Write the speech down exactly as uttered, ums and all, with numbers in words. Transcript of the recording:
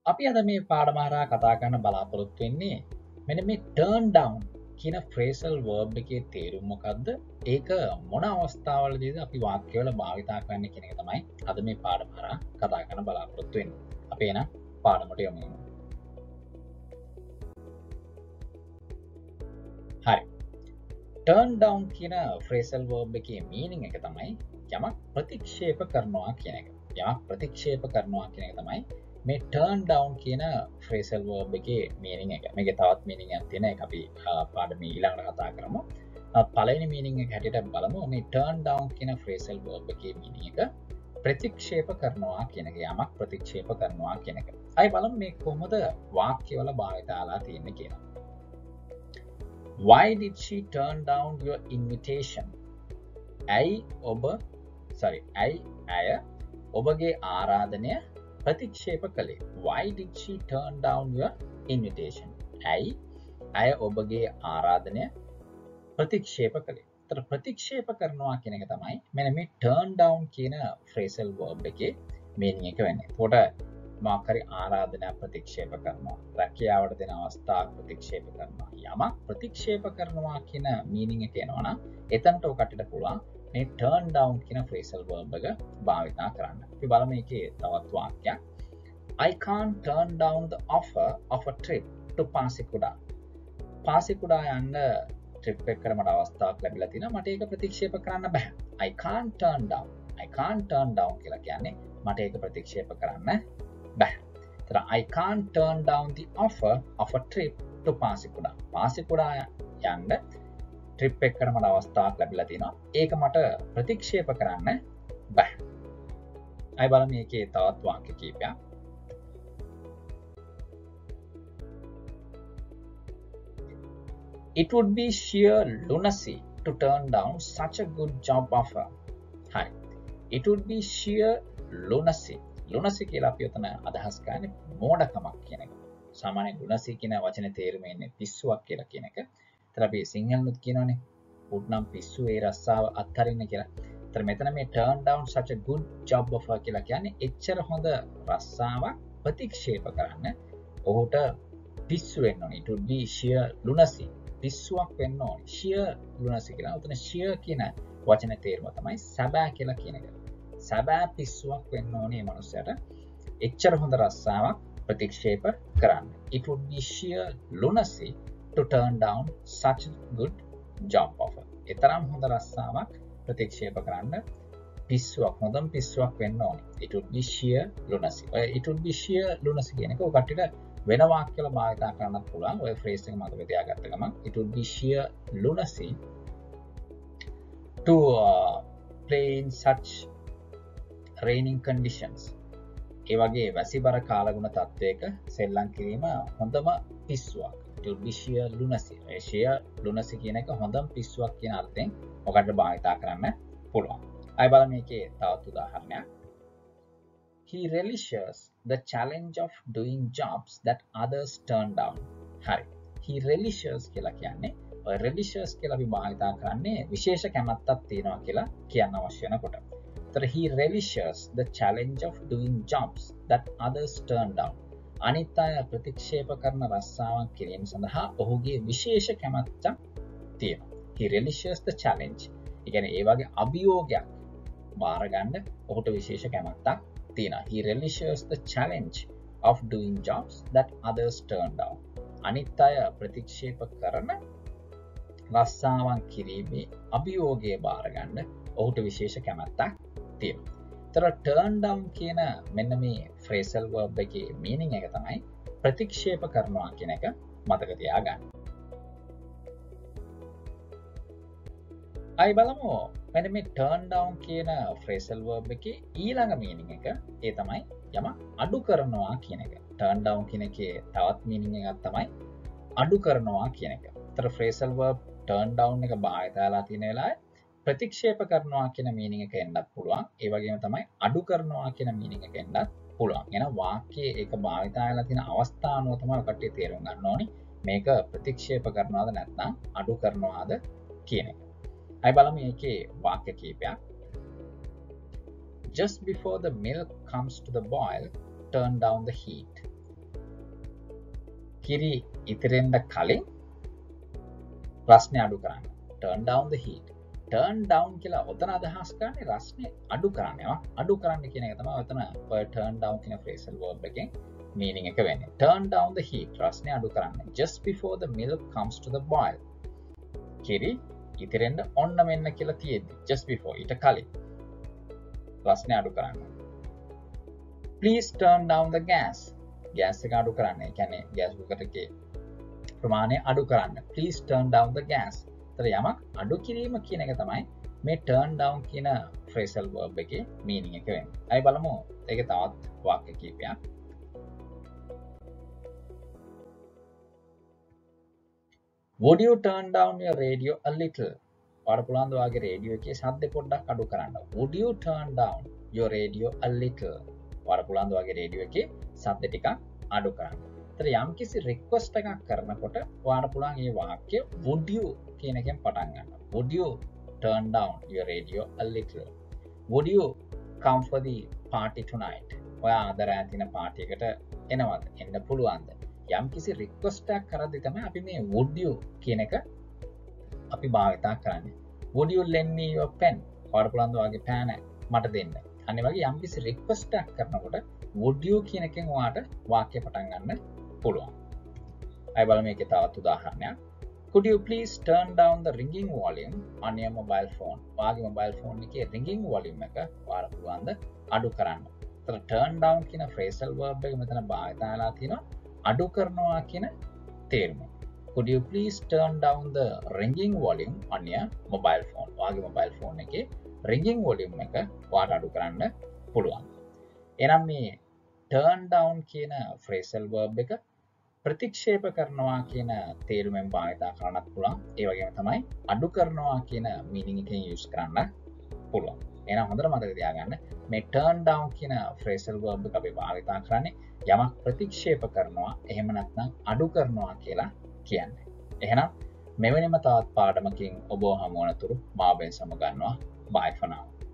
අපි අද මේ පාඩම හරහා කතා කරන්න බලාපොරොත්තු වෙන්නේ මෙන්න මේ turn down කියන phrasal verb එකේ තේරුම මොකක්ද? ඒක මොන අවස්ථාවලදීද අපි වාක්‍යවල භාවිතා කරන්නේ කියන එක තමයි අද මේ පාඩම හරහා කතා කරන්න බලාපොරොත්තු වෙන්නේ. අපි එහෙනම් පාඩමට යමු. හරි. turn down කියන phrasal verb එකේ meaning එක තමයි යමක් ප්‍රතික්ෂේප කරනවා කියන එක. යමක් ප්‍රතික්ෂේප කරනවා කියන එක තමයි මේ turn down කියන phrasal verb එකේ meaning එක. මේකේ තවත් meaning එකක් තියෙන එක අපි පාඩමේ ඊළඟට කතා කරමු. පළවෙනි meaning එක හැටියට බලමු මේ turn down කියන phrasal verb එකේ meaning එක ප්‍රතික්ෂේප කරනවා කියන එක. යමක් ප්‍රතික්ෂේප කරනවා කියන එක. අය බලමු මේ කොහොමද වාක්‍යවල භාවිතාලා තියෙන්නේ කියලා. Why did she turn down your invitation? ඇයි ඔබ sorry ඇයි ඇය ඔබගේ ආරාධනය ප්‍රතික්ෂේප කළේ? Why did she turn down your invitation? ඇයි ඇය ඔබගේ ආරාධනය ප්‍රතික්ෂේප කළේ? ඒතර ප්‍රතික්ෂේප කරනවා කියන එක තමයි මෙන්න මේ turn down කියන phrasal verb එකේ meaning එක වෙන්නේ. ඒකට මොකක් හරි ආරාධනයක් ප්‍රතික්ෂේප කරනවා, රැකියාවට දෙන අවස්ථාවක් ප්‍රතික්ෂේප කරනවා, යමක් ප්‍රතික්ෂේප කරනවා කියන meaning එක එනවා නම් එතනට ඔකට පුළුවන් මේ turn down කියන phrasal verb එක භාවිතා කරන්න. අපි බලමු මේකේ තවත් වාක්‍යයක්. I can't turn down the offer of a trip to Pasikuda. Pasikuda යන්න trip එකකට මට අවස්ථාවක් ලැබිලා තිනවා. මට ඒක ප්‍රතික්ෂේප කරන්න බෑ. I can't turn down. I can't turn down කියලා කියන්නේ මට ඒක ප්‍රතික්ෂේප කරන්න බෑ. ඒතර I can't turn down the offer of a trip to Pasikuda. Pasikuda යන්න ට්‍රිප් එකකට මට අවස්ථාවක් ලැබිලා තිනවා. ඒක මට ප්‍රතික්ෂේප කරන්න බෑ. අය බලමු මේකේ තවත් වාක්‍ය කීපයක්. It would be sheer lunacy to turn down such a good job offer. හරි. It would be sheer lunacy. lunacy කියලා අපි උතන අදහස් ගන්න මෝඩකමක් කියන එක. සාමාන්‍ය lunacy කියන වචනේ තේරුම එන්නේ පිස්සුවක් කියලා කියන එක. ඒතර අපි සිංහලනුත් කියනවනේ උඩ් නම් පිස්සු ඒ රස්සාව අත්හරින්න කියලා. ඒතර මෙතන මේ turn down such a good job offer කියලා කියන්නේ එච්චර හොඳ රස්සාවක් ප්‍රතික්ෂේප කරන්න ඔහුට පිස්සු වෙන්න ඕනේ. It would be sheer lunacy. පිස්සුවක් වෙන්න ඕනේ. sheer lunacy කියලා. උතන sheer කියන වචනේ තේරුම තමයි සැබෑ කියලා කියන එක. සැබෑ පිස්සුවක් වෙන්න ඕනේ මේ මනුස්සයාට එච්චර හොඳ රස්සාවක් ප්‍රතික්ෂේප කරන්න. It would be sheer lunacy to turn down such a good job offer. එතරම් හොඳ රස්සාවක් ප්‍රතික්ෂේප කරන්න පිස්සුවක් හොඳම පිස්සුවක් වෙන්න ඕනේ. It would be sheer lunacy. ඔය it would be sheer lunacy කියන එක ඔය කට්ටියට වෙන වාක්‍යවල භාවිතා කරන්නත් පුළුවන්. ඔය phrase එක මතක තියාගත්ත ගමන් it would be sheer lunacy to uh, play in such raining conditions. ඒ වගේ වැසිබර කාලගුණ තත්වයක සෙල්ලම් කිරීම හොඳම පිස්සුවක්. It would be sheer lunacy. A sheer lunacy කියන එක හොඳම පිස්සුවක් කියන අර්ථයෙන් ඔකට භාවිතා කරන්න පුළුවන්. අය බලමු මේකේ තවත් උදාහරණයක්. He relishes the challenge of doing jobs that others turn down. හරි. He relishes කියලා කියන්නේ ඔය relishes කියලා අපි භාවිතා කරන්නේ විශේෂ කැමැත්තක් තියෙනවා කියලා කියන්න අවශ්‍ය වෙනකොට. So he relishes the challenge of doing jobs that others turn down. අනිත් අය ප්‍රතික්ෂේප කරන රස්සාවක් කිරීම සඳහා ඔහුගේ විශේෂ කැමැත්තක් තියෙනවා. He relishes the challenge. ඒ කියන්නේ ඒ වගේ අභියෝගයක් බාර ගන්න ඔහුට විශේෂ කැමැත්තක් තියෙනවා. He relishes the challenge of doing jobs that others turn down. අනිත් අය ප්‍රතික්ෂේප කරන රස්සාවක් කිරීමේ අභියෝගය බාර ගන්න ඔහුට විශේෂ කැමැත්තක් තියෙනවා. ඒතර turn down කියන මෙන්න මේ phrasal verb එකේ meaning එක තමයි ප්‍රතික්ෂේප කරනවා කියන එක මතක තියාගන්න. අය බලමු මෙන්න මේ turn down කියන phrasal verb එකේ ඊළඟ meaning එක ඒ තමයි යම අඩු කරනවා කියන එක. turn down කියන එකේ තවත් meaning එකක් තමයි අඩු කරනවා කියන එක. ඒතර phrasal verb turn down එක භාවිතලා තියෙන වෙලාවේ ප්‍රතික්ෂේප කරනවා කියන meaning එක එන්නත් පුළුවන්. ඒ වගේම තමයි අඩු කරනවා කියන meaning එක එන්නත් පුළුවන්. එහෙනම් වාක්‍යයේ ඒක භාවිතයලා තියෙන අවස්ථා අනුව තමයි කට්ටිය තේරුම් ගන්න ඕනි. මේක ප්‍රතික්ෂේප කරනවද නැත්නම් අඩු කරනවද කියන එක. අය බලමු මේකේ වාක්‍ය කීපයක්. Just before the milk comes to the boil, turn down the heat. කිරි ඉතිරෙන්න කලින් රස්නේ අඩු කරන්න. turn down the heat. turn down කියලා ඔතන අදහස් කරන්නේ රස්නේ අඩු කරනවා. අඩු කරන්න කියන එක තමයි ඔතන turn down කියන phrasal verb එකෙන් meaning එක වෙන්නේ. turn down the heat. රස්නේ අඩු කරන්න. just before the milk comes to the boil. කිරි ඉතිරෙන්න ඔන්න මෙන්න කියලා තියෙද්දි just before ඊට කලින් රස්නේ අඩු කරන්න. please turn down the gas. gas එක අඩු කරන්න. ඒ කියන්නේ gas cooker එකේ ප්‍රමාණය අඩු කරන්න. please turn down the gas. තර යමක් අඩු කිරීම කියන එක තමයි මේ turn down කියන phrasal verb එකේ meaning එක වෙන්නේ. අපි බලමු ඒකේ තවත් වාක්‍ය කිහිපයක්. would you turn down your radio a little? ඔයාලට පුළුවන් ද ඔයාගේ රේඩියෝ එකේ ශබ්දය පොඩ්ඩක් අඩු කරන්න. would you turn down your radio a little? ඔයාලට පුළුවන් ද ඔයාගේ රේඩියෝ එකේ ශබ්ද ටිකක් අඩු කරන්න. ඒතර යම්කිසි රික්වෙස්ට් එකක් කරනකොට ඔයාලට පුළුවන් මේ වාක්‍ය would you කියන එකෙන් පටන් ගන්න. would you turn down your radio a little? would you come for the party tonight? ඔයා අද රාත්‍රී දින පාටි එකට එනවද? එන්න පුළුවන්ද? යම්කිසි රික්වෙස්ට් එකක් කරද්දී තමයි අපි මේ would you කියන එක අපි භාවිතා කරන්නේ. would you lend me your pen? ඔයාලට පුළුවන් ද ඔයාගේ පෑන මට දෙන්න? අනිත් වගේ යම්කිසි රික්වෙස්ට් එකක් කරනකොට would you කියන එකෙන් ඔයාට වාක්‍ය පටන් ගන්න පුළුවන්. අය බලමු මේකේ තවත් උදාහරණයක්. could you please turn down the ringing volume on your mobile phone? ඔයාගේ mobile phone එකේ ringing volume එක ඔයාලට පුළුවන් ද අඩු කරන්න. ඒතර turn down කියන phrasal verb එක මෙතන භාවිතා වෙලා තියෙනවා අඩු කරනවා කියන තේරුම. could you please turn down the ringing volume on your mobile phone? ඔයාගේ mobile phone එකේ ringing volume එක ඔයාලට අඩු කරන්න පුළුවන්. එහෙනම් මේ turn down කියන phrasal verb එක ප්‍රතික්ෂේප කරනවා කියන තේරුමෙන් භාවිතා කරන්නත් පුළුවන්. ඒ වගේම තමයි අඩු කරනවා කියන meaning එකෙන් use කරන්න පුළුවන්. එහෙනම් හොඳට මතක තියාගන්න මේ turn down කියන phrasal verb එක අපි භාවිතා කරන්නේ යමක් ප්‍රතික්ෂේප කරනවා එහෙම නැත්නම් අඩු කරනවා කියලා කියන්නේ. එහෙනම් මෙවැනිම තවත් පාඩමකින් ඔබව හමු වනතුරු මාබෙන් සමු ගන්නවා. Bye for now.